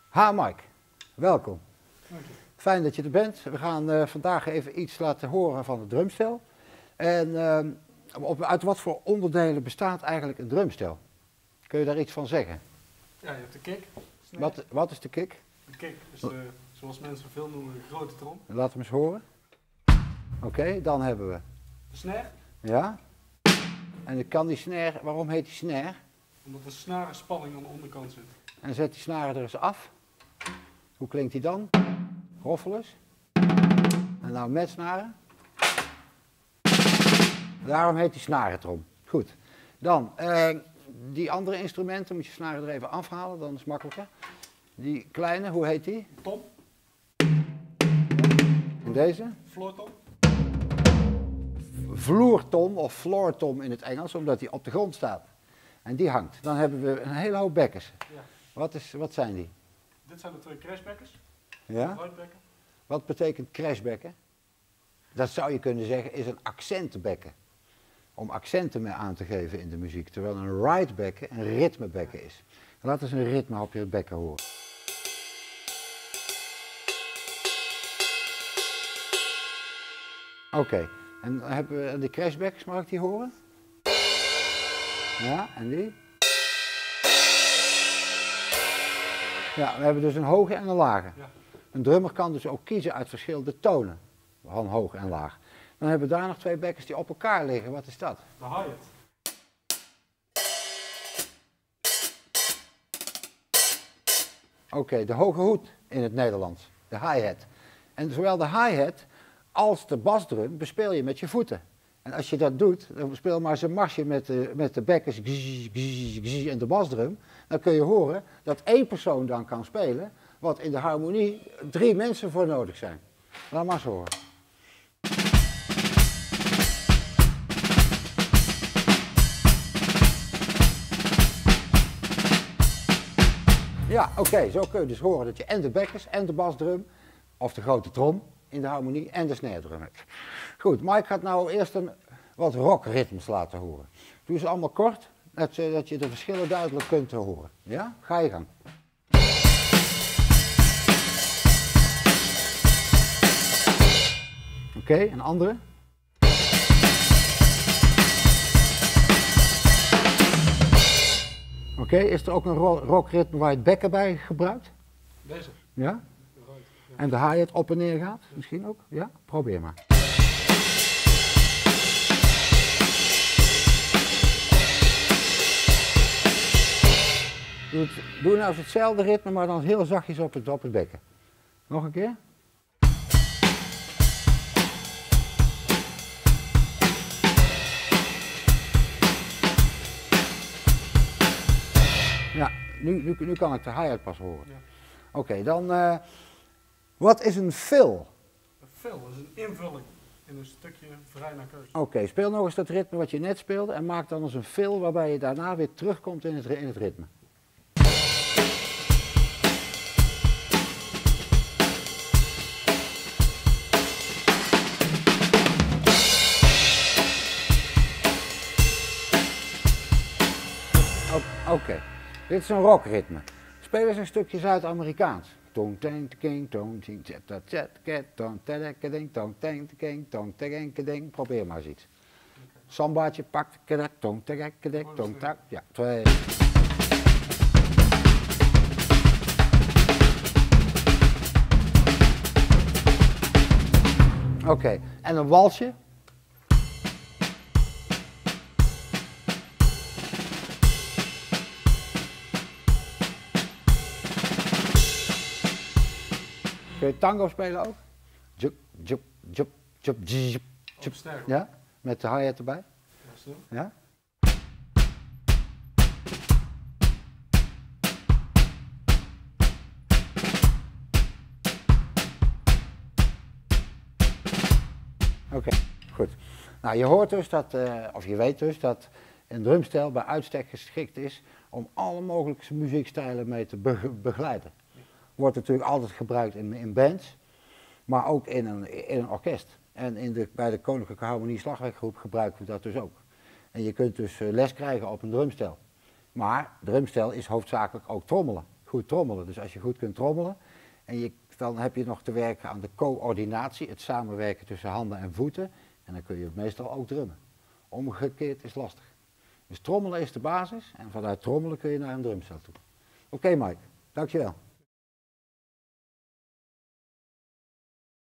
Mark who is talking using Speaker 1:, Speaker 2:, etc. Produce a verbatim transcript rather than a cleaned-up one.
Speaker 1: Ha Mike, welkom.
Speaker 2: Dank je.
Speaker 1: Fijn dat je er bent. We gaan uh, vandaag even iets laten horen van het drumstel. En uh, op, uit wat voor onderdelen bestaat eigenlijk een drumstel? Kun je daar iets van zeggen?
Speaker 2: Ja, je hebt de kick.
Speaker 1: Wat, wat is de kick?
Speaker 2: De kick is de, zoals mensen veel noemen, de grote trom.
Speaker 1: Laat hem eens horen. Oké, okay, dan hebben we...
Speaker 2: De snare.
Speaker 1: Ja. En dan kan die snare, waarom heet die snare?
Speaker 2: Omdat de snare spanning aan de onderkant zit.
Speaker 1: En zet die snare er eens af. Hoe klinkt die dan? Roffel eens. En nou met snaren. Daarom heet die snaretrom. Goed. Dan, eh, die andere instrumenten moet je snaren er even afhalen, dan is het makkelijker. Die kleine, hoe heet die?
Speaker 2: Tom.
Speaker 1: En deze?
Speaker 2: Floortom.
Speaker 1: Vloertom of floortom in het Engels, omdat die op de grond staat. En die hangt. Dan hebben we een hele hoop bekkers.
Speaker 2: Ja.
Speaker 1: Wat, is, wat zijn die?
Speaker 2: Dit zijn de twee crashbekkers.
Speaker 1: Ja?
Speaker 2: Luidbekken.
Speaker 1: Wat betekent crashbekken? Dat zou je kunnen zeggen is een accentenbekken. Om accenten mee aan te geven in de muziek. Terwijl een ridebekken een ritmebekken is. Laat eens een ritme op je bekken horen. Oké, okay. En dan hebben we de crashbekkers, mag ik die horen? Ja, en die? Ja, we hebben dus een hoge en een lage.
Speaker 2: Ja.
Speaker 1: Een drummer kan dus ook kiezen uit verschillende tonen, van hoog en laag. Dan hebben we daar nog twee bekkers die op elkaar liggen. Wat is dat?
Speaker 2: De hi-hat.
Speaker 1: Oké, okay, de hoge hoed in het Nederlands, de hi-hat. En zowel de hi-hat als de basdrum bespeel je met je voeten. En als je dat doet, dan speel maar eens een marsje met de, met de bekkers gzz, gzz, gzz, en de basdrum. Dan kun je horen dat één persoon dan kan spelen, wat in de harmonie drie mensen voor nodig zijn. Laat maar eens horen. Ja, oké, okay, zo kun je dus horen dat je en de bekkers en de basdrum, of de grote trom in de harmonie, en de snare drum hebt. Goed, Mike gaat nou eerst een, wat rockritmes laten horen. Doe ze allemaal kort, dat je, dat je de verschillen duidelijk kunt horen. Ja, ga je gang. Oké, okay, een andere. Oké, okay, is er ook een rockritme waar je het bekken bij gebruikt?
Speaker 2: Deze.
Speaker 1: Ja? En de hi-hat op en neer gaat? Misschien ook? Ja? Probeer maar. Doe, het, doe nou eens hetzelfde ritme, maar dan heel zachtjes op het, op het bekken. Nog een keer. Ja, nu, nu, nu kan ik de hi-hat pas horen. Ja. Oké, okay, dan, uh, wat is een fill?
Speaker 2: Een fill is een invulling in een stukje vrij naar keuze.
Speaker 1: Oké, okay, speel nog eens dat ritme wat je net speelde en maak dan eens een fill waarbij je daarna weer terugkomt in het, in het ritme. Oké, okay. Dit is een rockritme. Speel eens een stukje Zuid-Amerikaans. Tong teng king tong ting zet zet ket tong tedekkeding tong teng king tong tegenkeding. Probeer maar eens iets. Sambaatje pakt kedek tong tegenkedek tong tak. Ja, twee. Oké, okay. En een walsje. Kun je tango spelen ook? Jup, jup, jup, jup, jup, jup. Ja? Met de hi-hat erbij?
Speaker 2: Ja, zo.
Speaker 1: Ja? Oké, okay, goed. Nou, je hoort dus dat, uh, of je weet dus dat een drumstel bij uitstek geschikt is om alle mogelijke muziekstijlen mee te be begeleiden. Wordt natuurlijk altijd gebruikt in, in bands, maar ook in een, in een orkest. En in de, bij de Koninklijke Harmonie Slagwerkgroep gebruiken we dat dus ook. En je kunt dus les krijgen op een drumstel. Maar drumstel is hoofdzakelijk ook trommelen. goed trommelen. Dus als je goed kunt trommelen, en je, dan heb je nog te werken aan de coördinatie, het samenwerken tussen handen en voeten. En dan kun je meestal ook drummen. Omgekeerd is lastig. Dus trommelen is de basis en vanuit trommelen kun je naar een drumstel toe. Oké, Mike, dankjewel.